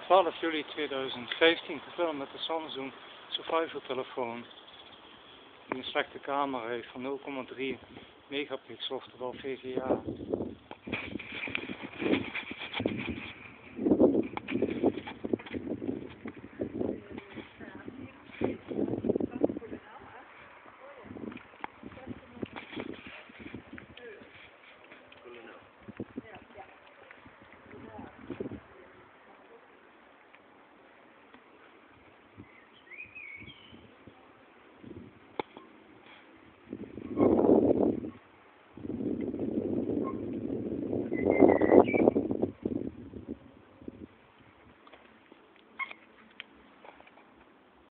12 juli 2015 gefilmd met de Samsung Survivor telefoon die een slechte camera heeft van 0,3 megapixel, oftewel VGA.